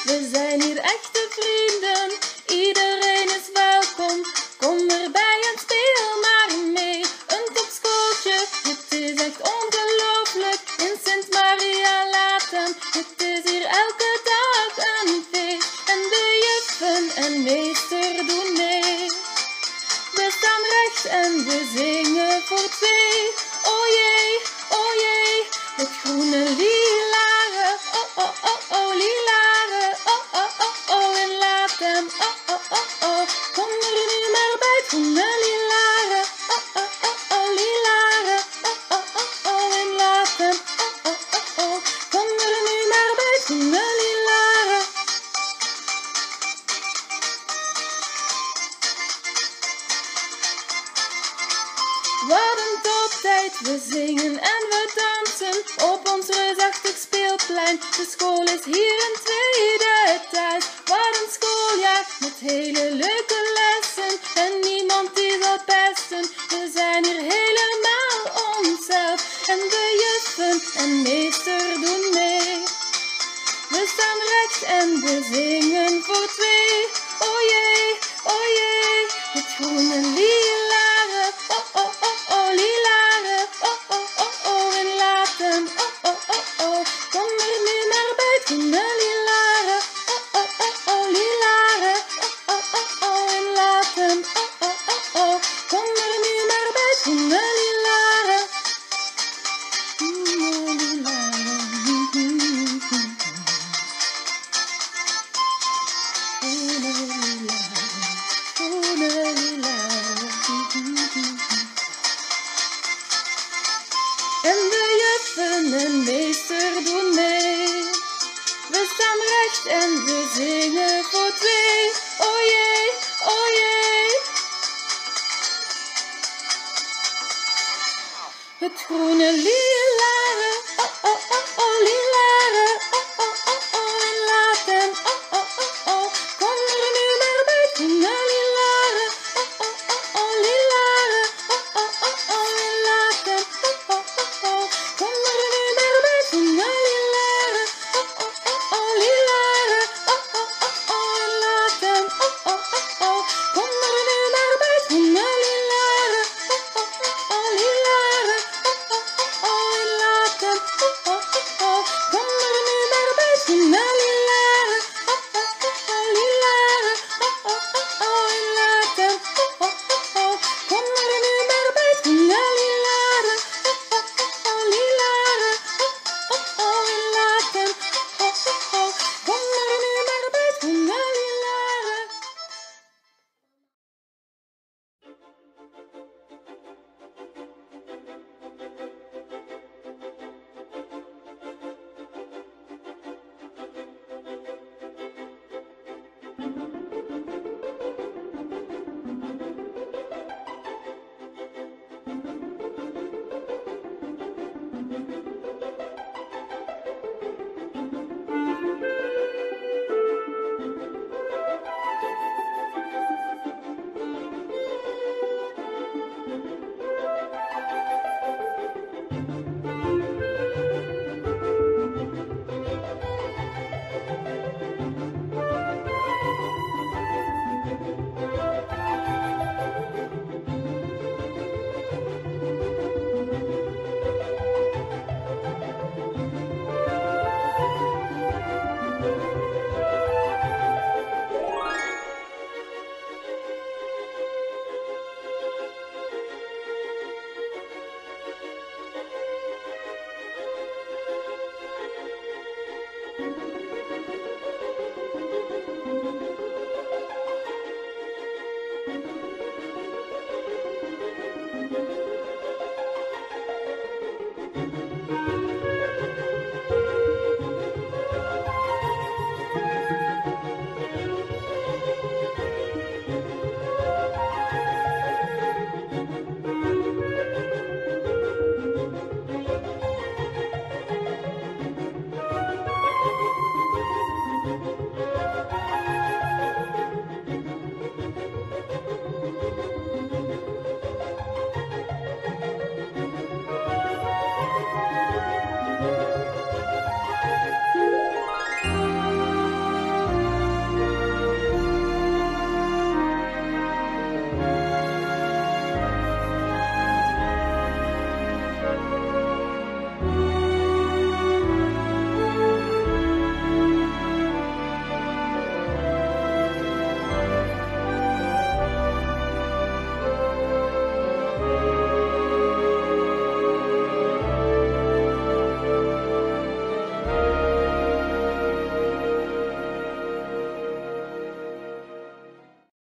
We zijn hier echte vrienden, iedereen is welkom. Kom erbij en speel maar mee, een topschooltje. Het is echt ongelooflijk, in Sint Maria Latem. Het is hier elke dag een feest en de juffen en meester doen mee. We staan recht en we zingen voor twee. O jee, het groene lilaren. Oh, oh, oh, oh, lilaren. Oh, oh, oh, oh, en laat hem. Oh, oh, oh, oh. Kom er nu maar bij het groene lilaren. Oh, oh, oh, oh, lilaren. Oh, oh, oh, oh, en laat hem. Oh, oh, oh, oh. Kom er nu maar bij het groene lilaren. Wat een toptijd, we zingen en we dansen op ons reusachtig speelplein. De school is hier in tweede tijd. Wat een schooljaar met hele leuke lessen en niemand die zal pesten. We zijn hier helemaal onszelf en de juffen en meester doen mee. We staan recht en we zingen voor twee. O jee, het groene lilaren. Oh, oh, oh, oh, lilaren. Oh, oh, oh, oh, en laat hem. Oh, oh, oh, oh. Kom er nu maar bij het groene lilaren. Oh, oh, oh, oh, lilaren. Oh, oh, oh, oh, en laat hem. Oh, oh, oh, oh. Kom er nu maar bij het groene lilaren. En de juffen en meester doen mee. We staan recht en we zingen voor twee. O jee, het groene lied.